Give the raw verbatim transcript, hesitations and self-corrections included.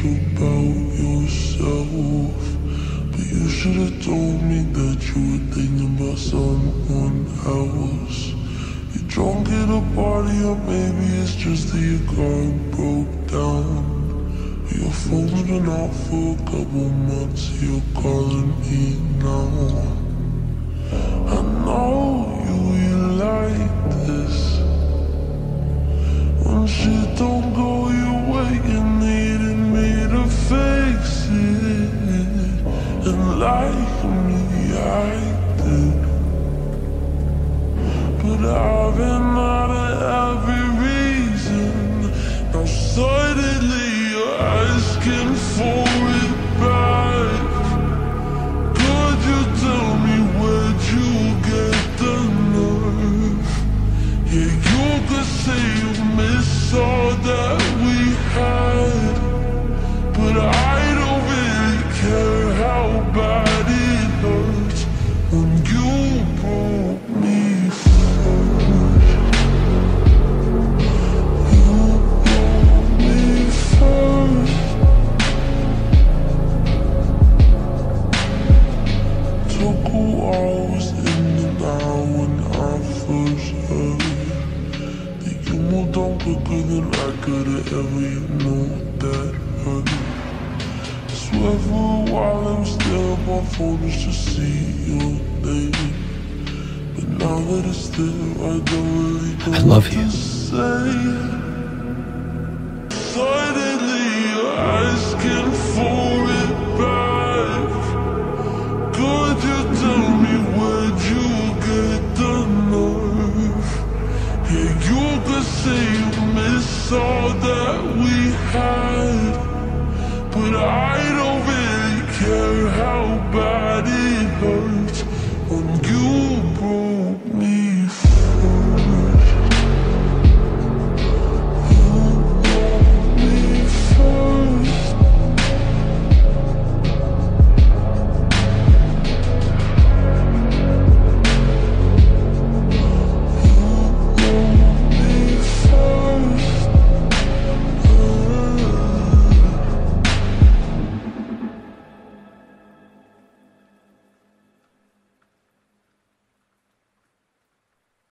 about yourself. But you should have told me that you were thinking about someone else. You're drunk at a party, or maybe it's just that your car broke down. Your phone's been off for a couple months, you're calling me now. I know you, you like this. When shit don't go your way, you needed me to fix it. And like me, I did. But I've been out of every reason. Now suddenly you're asking for it back. Could you tell me where'd you get the nerve? Yeah, you could say you miss all that we had, but I don't really care how bad it hurts when you broke me first. You broke me first. Took who I was in and out when I first heard that you moved on quicker than I could've ever, you know that hurt. I swear for a while I was there on my phone just to see your name. But now that it's there, I don't really know I love you. what to say. Suddenly you're asking for it back. Could you tell me where'd you get the nerve? Yeah, you could say you miss all that we had, but I